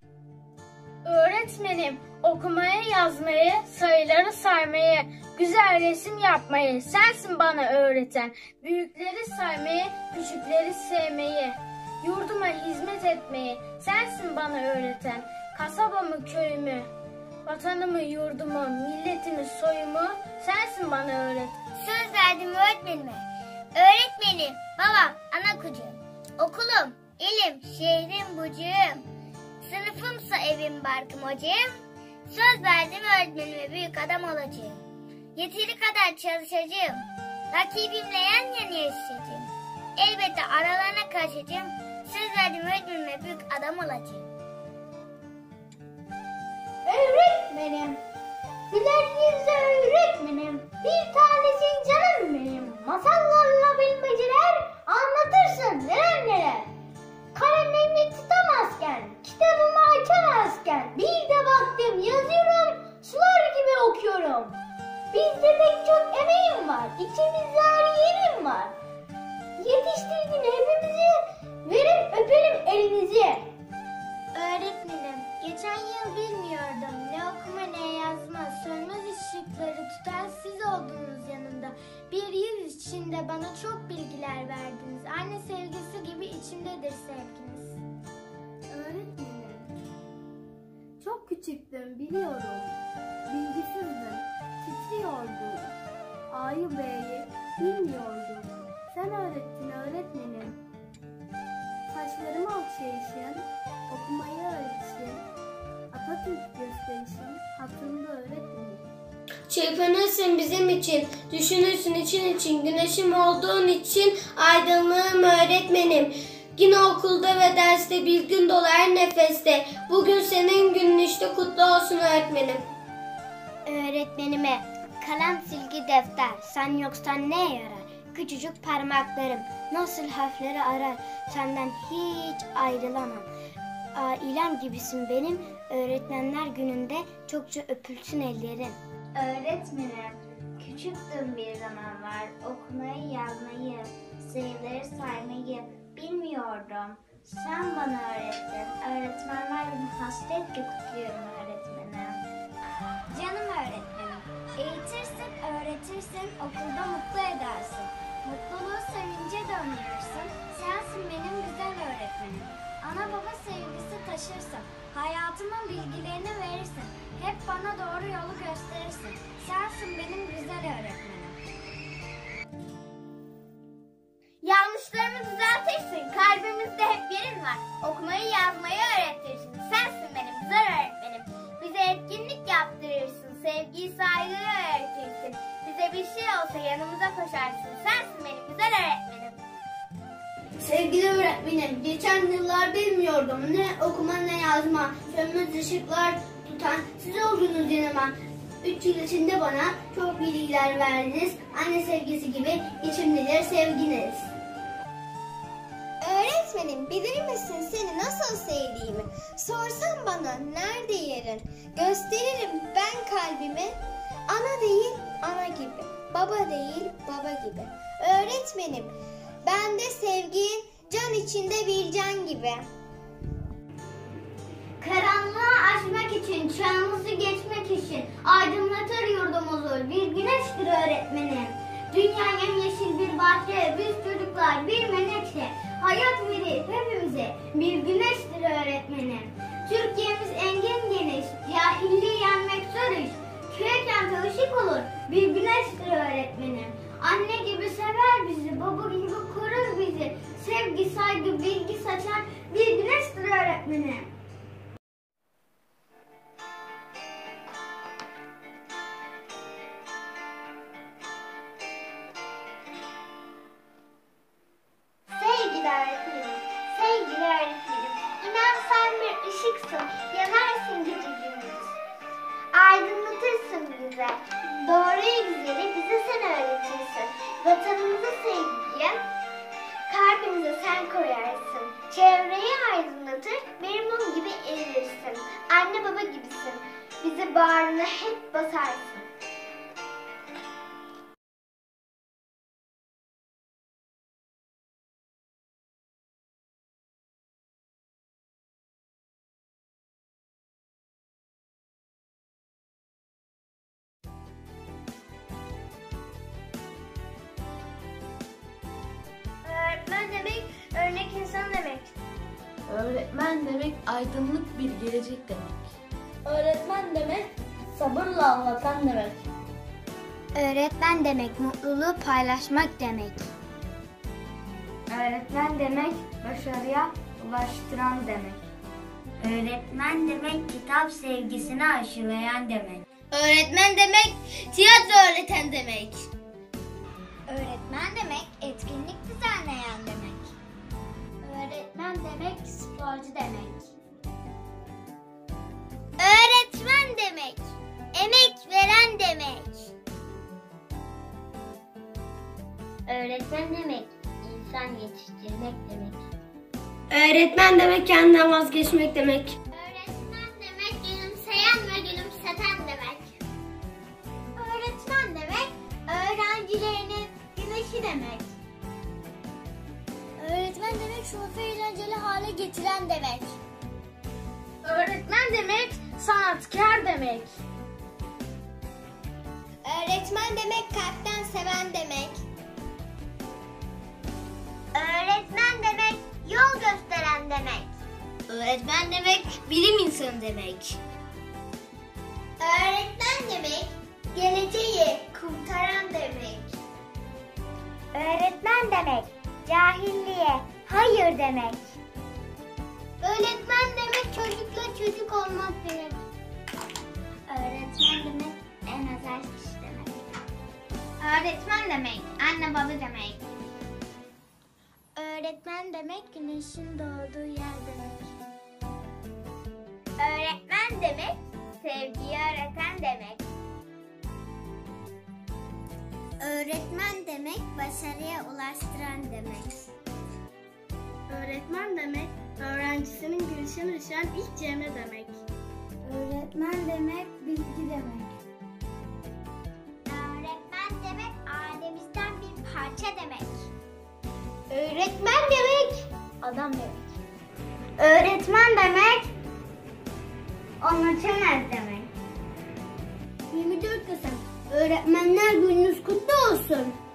Öğretmenim, okumayı, yazmayı, sayıları saymayı, güzel resim yapmayı sensin bana öğreten. Büyükleri saymayı, küçükleri sevmeyi, yurduma hizmet etmeyi sensin bana öğreten. Kasabamı, köyümü, vatanımı, yurdumu, milletimi, soyumu sensin bana öğreten. Söz verdim öğretmenime. Öğretmenim, babam, ana kucağım. Okulum, ilim, şehrim, bucağım. Sınıfımsa evim, barkım, ocağım. Söz verdim öğretmenime büyük adam olacağım. Yeteri kadar çalışacağım. Rakibimle yan yana yaşayacağım. Elbette aralarına karışacağım. Söz verdim öğretmenime büyük adam olacağım. Öğretmenim, güler yüzlü öğretmenim, bir tanesin canım benim. Masallarla bilmeceler anlatırsın neler neler. Kalemimi tutamazken, kitabımı açamazken, bir de baktım yazıyorum, sular gibi okuyorum. Bizde pek çok emeğim var, içimizde yerim var. Yetiştirdin hepimizi, verin öpelim elinizi. Öğretmenim, geçen yıl bilmiyordum ne okuma ne yazma, sönmez ışıkları tutan siz oldunuz yanımda. Bir yıl içinde bana çok bilgiler verdiniz, anne sevgisi gibi içimdedir sevginiz. Öğretmenim, çok küçüktüm biliyorum, bilgisizdim, titriyordum, A'yı B'yi bilmiyordum, sen öğrettin öğretmenim. Saçlarımı okşayışın, okumayı öğretişin, Atatürk gösterişin, hatırımda öğretmenim. Çırpınırsın bizim için, düşünürsün için, güneşim olduğun için aydınlığım öğretmenim. Yine okulda ve derste bir gün dolu her nefeste. Bugün senin günün işte kutlu olsun öğretmenim. Öğretmenime kalem, silgi, defter, sen yoksan ne yarar? Küçücük parmaklarım nasıl harfleri arar, senden hiç ayrılamam. Ailem gibisin benim, öğretmenler gününde çokça öpülsün ellerin. Öğretmenim, küçüktüm bir zamanlar, okumayı, yazmayı, sayıları saymayı bilmiyordum. Sen bana öğrettin, öğretmenler günü hasretle kutluyorum öğretmenim. Canım öğretmenim, eğitirsin, öğretirsin, okulda mutlu edersin. Mutluluğu sevince döndürürsün, sensin benim güzel öğretmenim. Ana baba sevgisi taşırsın, hayatımın bilgilerini verirsin. Hep bana doğru yolu gösterirsin. Sensin benim güzel öğretmenim. Yanlışlarımı düzeltirsin. Kalbimizde hep yerin var. Okumayı yazmayı öğretirsin. Sensin benim güzel öğretmenim. Bize etkinlik yaptırırsın. Sevgiyi saygıyı öğretirsin. Bize bir şey olsa yanımıza koşarsın. Sensin benim güzel öğretmenim. Sevgili öğretmenim, geçen yıllar bilmiyordum ne okuma ne yazma, sönmez ışıklar tutan siz oldunuz yanıma. 3 yıl içinde bana çok bilgiler verdiniz, anne sevgisi gibi içimdedir sevginiz. Öğretmenim, bilir misin seni nasıl sevdiğimi? Sorsan bana nerede yerin? Gösteririm ben kalbimi. Ana değil ana gibi, baba değil baba gibi. Öğretmenim, bende sevgin can içinde bir can gibi. Karanlığı aşmak için, çağımızı geçmek için aydınlatır yurdumuzu bir güneştir öğretmenim. Dünya yemyeşil bir bahçe, biz çocuklar bir menekşe. Hayat verir hepimize bir güneştir öğretmenim. Türkiye'miz engin geniş, cahilliği yenmek zor iş. Köy kente ışık olur, bir güneştir öğretmenim. Anne gibi sever bizi, baba gibi korur bizi. Sevgi, saygı, bilgi saçan bir güneştir öğretmenim. Sevgili öğretmenim, sevgili öğretmenim, inan sen bir ışıksın, yanarsın gece gündüz. Aydınlatırsın bize, doğruyu güzeli bize sen öğretirsin. Vatanımıza sevgiyi, kalbimize sen koyarsın. Çevreyi aydınlatır, bir mum gibi erirsin. Anne baba gibisin, bizi bağrına hep basarsın. Öğretmen demek örnek insan demek. Öğretmen demek aydınlık bir gelecek demek. Öğretmen demek sabırla anlatan demek. Öğretmen demek mutluluğu paylaşmak demek. Öğretmen demek başarıya ulaştıran demek. Öğretmen demek kitap sevgisini aşılayan demek. Öğretmen demek tiyatro öğreten demek. Öğretmen demek etkinlik düzenleyen demek. Öğretmen demek sporcu demek. Öğretmen demek emek veren demek. Öğretmen demek insan yetiştirmek demek. Öğretmen demek kendinden vazgeçmek demek. Öğretmen demek gülümseyen ve gülümseten demek. Öğretmen demek öğrencilerinin güneşi demek. Öğretmen demek sınıfı eğlenceli hale getiren demek. Öğretmen demek sanatkar demek. Öğretmen demek kalpten seven demek. Öğretmen demek yol gösteren demek. Öğretmen demek bilim insanı demek. Öğretmen demek geleceği kurtaran demek. Öğretmen demek cahilliğe hayır demek. Öğretmen demek çocukla çocuk olmak demek. Öğretmen demek en özel kişi demek. Öğretmen demek anne baba demek. Öğretmen demek güneşin doğduğu yer demek. Öğretmen demek sevgiyi öğreten demek. Öğretmen demek başarıya ulaştıran demek. Öğretmen demek öğrencisinin gülüşünü düşen ilk cemre demek. Öğretmen demek bilgi demek. Öğretmen demek ailemizden bir parça demek. Öğretmen demek adam demek. Öğretmen demek unutamaz demek. 24 Kasım Öğretmenler Gününüz kutlu olsun.